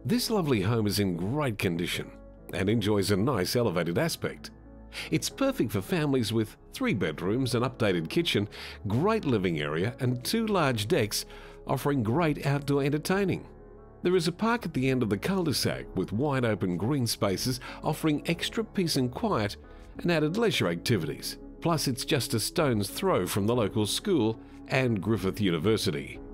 This lovely home is in great condition and enjoys a nice elevated aspect. It's perfect for families with 3 bedrooms, an updated kitchen, great living area and 2 large decks offering great outdoor entertaining. There is a park at the end of the cul-de-sac with wide open green spaces offering extra peace and quiet and added leisure activities. Plus it's just a stone's throw from the local school and Griffith University.